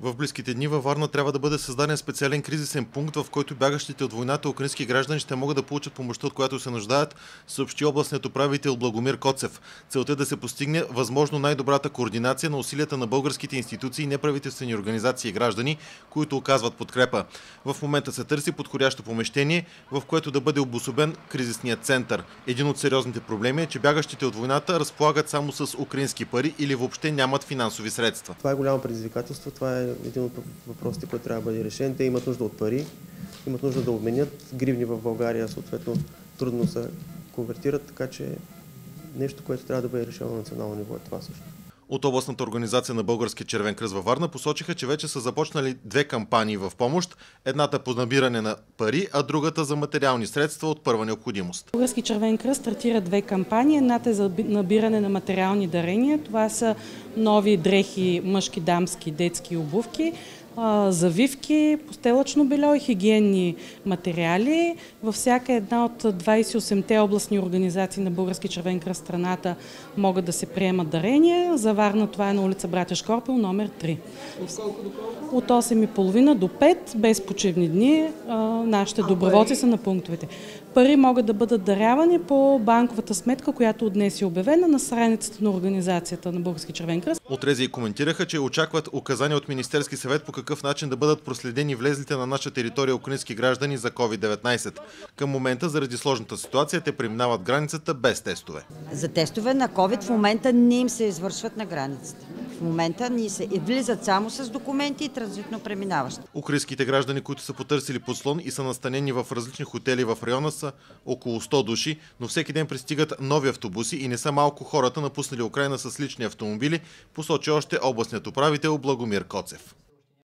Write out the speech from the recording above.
В близките дни във Варна трябва да бъде създаден специален кризисен пункт, в който бягащите от войната украински граждани ще могат да получат помощта, от която се нуждаят, съобщи областният управител Благомир Коцев. Целта е да се постигне възможно най-добрата координация на усилията на българските институции, неправителствени организации и граждани, които оказват подкрепа. В момента се търси подходящо помещение, в което да бъде обособен кризисният център. Един от сериозните проблеми е, че бягащите от войната разполагат само с украински пари или въобще нямат финансови средства. Това е голямо предизвикателство, това е един от въпросите, който трябва да бъде решен. Те имат нужда от пари, имат нужда да обменят гривни в България, съответно трудно се конвертират, така че нещо, което трябва да бъде решено на национално ниво е това също. От областната организация на Българския червен кръст във Варна посочиха, че вече са започнали две кампании в помощ. Едната по набиране на пари, а другата за материални средства от първа необходимост. Български червен кръст стартира две кампании. Едната е за набиране на материални дарения. Това са нови дрехи, мъжки, дамски, детски обувки, завивки, постелъчно бельо и хигиенни материали. Във всяка една от 28-те областни организации на Български червен кръст в страната могат да се приемат дарения. За Варна това е на улица Братя Шкорпил, номер 3. От колко до колко? От 8:30 до 5, без почивни дни. Нашите доброволци са на пунктовете. Пари могат да бъдат дарявани по банковата сметка, която от днес е обявена на страницата на организацията на Български червен кръст. Отрези коментираха, че очакват указания от Министерски съвет по какъв начин да бъдат проследени влезлите на наша територия украински граждани за COVID-19. Към момента, заради сложната ситуация, те преминават границата без тестове. За тестове на COVID в момента не им се извършват на границата. В момента ни се влизат само с документи и транзитно преминаващи. Украинските граждани, които са потърсили подслон и са настанени в различни хотели в района, са около 100 души, но всеки ден пристигат нови автобуси и не са малко хората, напуснали Украйна с лични автомобили, посочи още областният управител Благомир Коцев.